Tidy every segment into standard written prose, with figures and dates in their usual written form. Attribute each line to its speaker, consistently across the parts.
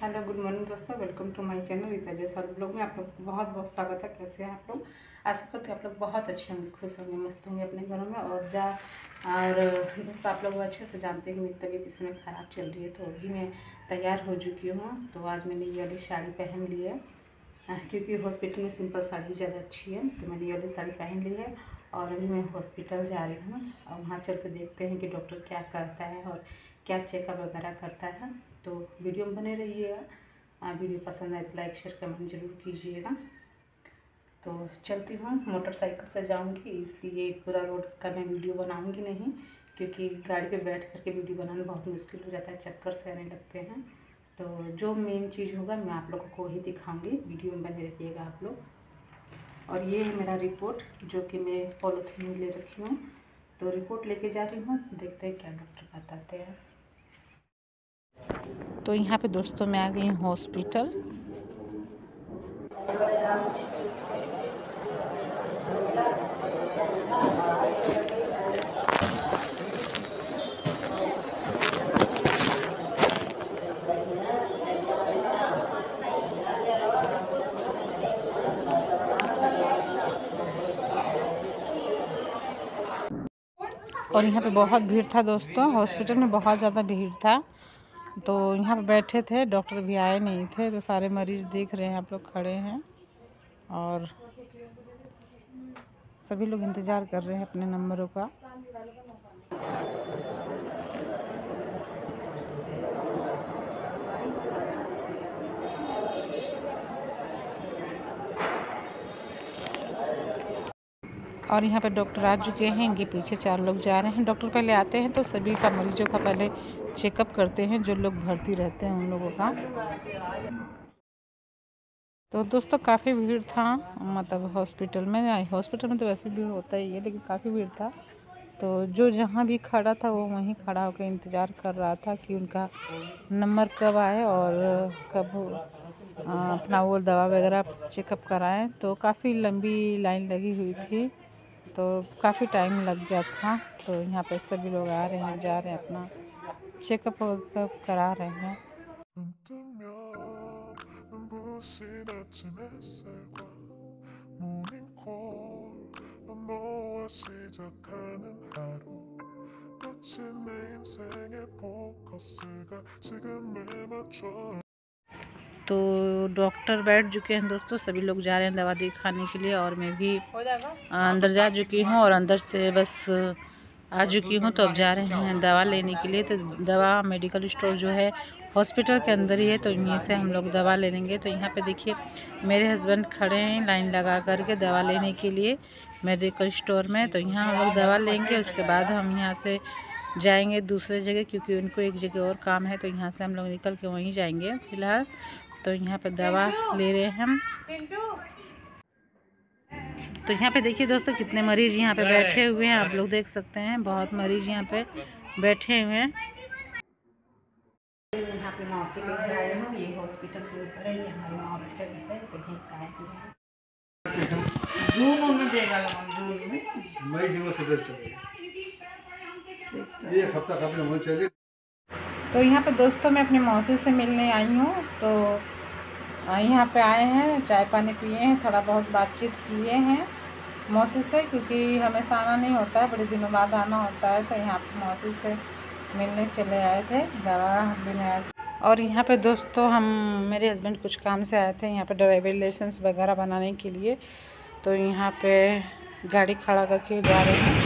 Speaker 1: Hello good morning दोस्तों, welcome to my channel Rita Jaiswal blog में आप लोग बहुत बहुत स्वागत है। कैसे हैं आप लोग? आशा करते हैं आप लोग बहुत अच्छे होंगे, खुश होंगे, मस्त होंगे अपने घरों में। और दोस्तों आप लोग अच्छे से जानते हैं कि मेरी तबीयत इस समय ख़राब चल रही है, तो अभी मैं तैयार हो चुकी हूँ। तो आज मैंने ये वाली साड़ी पहन ली है क्योंकि हॉस्पिटल में सिंपल साड़ी ज़्यादा अच्छी है, तो मैंने ये वाली साड़ी पहन ली है। और अभी मैं हॉस्पिटल जा रही हूँ और वहाँ चल के देखते हैं कि डॉक्टर क्या कहता है और क्या चेकअप वगैरह करता है। तो वीडियो में बने रहिएगा। वीडियो पसंद आए तो लाइक शेयर कमेंट जरूर कीजिएगा। तो चलती हूँ, मोटरसाइकिल से जाऊँगी, इसलिए पूरा रोड का मैं वीडियो बनाऊँगी नहीं, क्योंकि गाड़ी पे बैठ करके वीडियो बनाना बहुत मुश्किल हो जाता है, चक्कर से आने लगते हैं। तो जो मेन चीज़ होगा मैं आप लोगों को ही दिखाऊँगी, वीडियो में बने रहिएगा आप लोग। और ये है मेरा रिपोर्ट जो कि मैं पॉलीथीन में ले रखी हूँ। तो रिपोर्ट लेके जा रही हूँ, देखते हैं क्या डॉक्टर बताते हैं। तो यहाँ पे दोस्तों मैं आ गई हूँ हॉस्पिटल। और यहाँ पे बहुत भीड़ था दोस्तों, हॉस्पिटल में बहुत ज़्यादा भीड़ था। तो यहाँ पे बैठे थे, डॉक्टर भी आए नहीं थे, तो सारे मरीज़ देख रहे हैं, आप लोग खड़े हैं और सभी लोग इंतज़ार कर रहे हैं अपने नंबरों का। और यहाँ पे डॉक्टर आ चुके हैं, इनके पीछे 4 लोग जा रहे हैं। डॉक्टर पहले आते हैं तो सभी का मरीजों का पहले चेकअप करते हैं, जो लोग भर्ती रहते हैं उन लोगों का। तो दोस्तों काफ़ी भीड़ था, मतलब हॉस्पिटल में तो वैसे भीड़ होता ही है, लेकिन काफ़ी भीड़ था। तो जो जहाँ भी खड़ा था वो वहीं खड़ा होकर इंतज़ार कर रहा था कि उनका नंबर कब आए और कब अपना वो दवा वगैरह चेकअप कराएं। तो काफ़ी लंबी लाइन लगी हुई थी, तो काफ़ी टाइम लग गया था। तो यहाँ पे सभी लोग आ रहे हैं, जा रहे हैं, अपना चेकअप करा रहे हैं। तो डॉक्टर बैठ चुके हैं दोस्तों, सभी लोग जा रहे हैं दवा दिखाने के लिए, और मैं भी अंदर जा चुकी हूँ और अंदर से बस आ चुकी हूँ। तो अब जा रहे हैं दवा लेने के लिए। तो दवा मेडिकल स्टोर जो है हॉस्पिटल के अंदर ही है, तो यहीं से हम लोग दवा ले लेंगे। तो यहाँ पे देखिए मेरे हस्बैंड खड़े हैं लाइन लगा करके दवा लेने के लिए मेडिकल स्टोर में। तो यहाँ हम लोग दवा लेंगे, उसके बाद हम यहाँ से जाएंगे दूसरे जगह, क्योंकि उनको एक जगह और काम है। तो यहाँ से हम लोग निकल के वहीं जाएंगे फिलहाल। तो यहाँ पे दवा ले रहे हैं हम। तो यहाँ पे देखिए दोस्तों कितने मरीज यहाँ पे बैठे हुए हैं, आप लोग देख सकते हैं, बहुत मरीज यहाँ पे बैठे हुए हैं। यहाँ पे मौसी के घर आए हूँ, ये हॉस्पिटल के ऊपर है, ये हमारी मौसी का घर है। तो यहीं का है तो यहाँ पे दोस्तों मैं अपनी मौसी से मिलने आई हूँ। तो यहाँ पे आए हैं, चाय पानी पिए हैं, थोड़ा बहुत बातचीत किए हैं मौसी से, क्योंकि हमेशा आना नहीं होता है, बड़े दिनों बाद आना होता है। तो यहाँ पे मौसी से मिलने चले आए थे, दवा लेने आए थे। और यहाँ पे दोस्तों मेरे हस्बैंड कुछ काम से आए थे यहाँ पे ड्राइविंग लाइसेंस वगैरह बनाने के लिए। तो यहाँ पे गाड़ी खड़ा करके जा रहे हैं।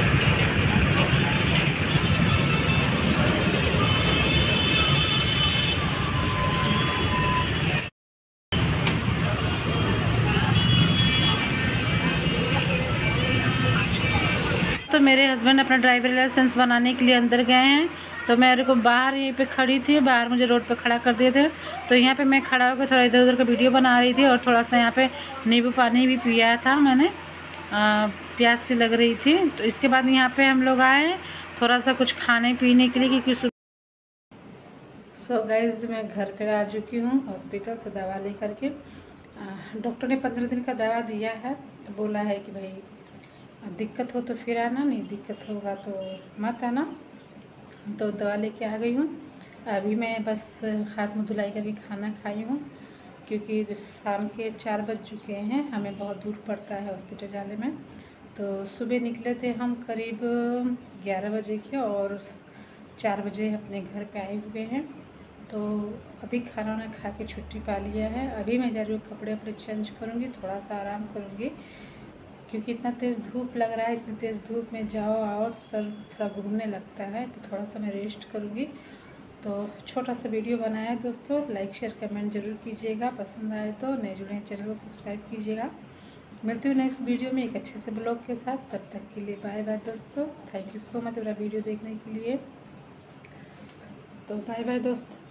Speaker 1: तो मेरे हस्बैंड अपना ड्राइविंग लाइसेंस बनाने के लिए अंदर गए हैं। तो मेरे को बाहर यहीं पे खड़ी थी, बाहर मुझे रोड पे खड़ा कर दिए थे। तो यहाँ पे मैं खड़ा होकर थोड़ा इधर उधर का वीडियो बना रही थी, और थोड़ा सा यहाँ पे नींबू पानी भी पिया था मैंने, प्यास सी लग रही थी। तो इसके बाद यहाँ पे हम लोग आए थोड़ा सा कुछ खाने पीने के लिए, क्योंकि सो गाइस मैं घर पर आ चुकी हूँ हॉस्पिटल से दवा ले करके। डॉक्टर ने 15 दिन का दवा दिया है, बोला है कि भाई दिक्कत हो तो फिर आना, नहीं दिक्कत होगा तो मत आना। तो दवा लेके आ गई हूँ। अभी मैं बस हाथ मुँह धुलाई करके खाना खाई हूँ, क्योंकि शाम के 4 बज चुके हैं। हमें बहुत दूर पड़ता है हॉस्पिटल जाने में। तो सुबह निकले थे हम करीब 11 बजे के, और 4 बजे अपने घर पे आए हुए हैं। तो अभी खाना वाना खा के छुट्टी पा लिया है। अभी मैं जा रही हूँ कपड़े वपड़े चेंज करूँगी, थोड़ा सा आराम करूँगी, क्योंकि इतना तेज़ धूप लग रहा है। इतनी तेज़ धूप में जाओ आओ सर थोड़ा घूमने लगता है, तो थोड़ा सा मैं रेस्ट करूँगी। तो छोटा सा वीडियो बनाया है दोस्तों, लाइक शेयर कमेंट ज़रूर कीजिएगा। पसंद आए तो नए जुड़े चैनल को सब्सक्राइब कीजिएगा। मिलती हूँ नेक्स्ट वीडियो में एक अच्छे से ब्लॉग के साथ। तब तक के लिए बाय बाय दोस्तों। थैंक यू सो मच मेरा वीडियो देखने के लिए। तो बाय बाय दोस्तों।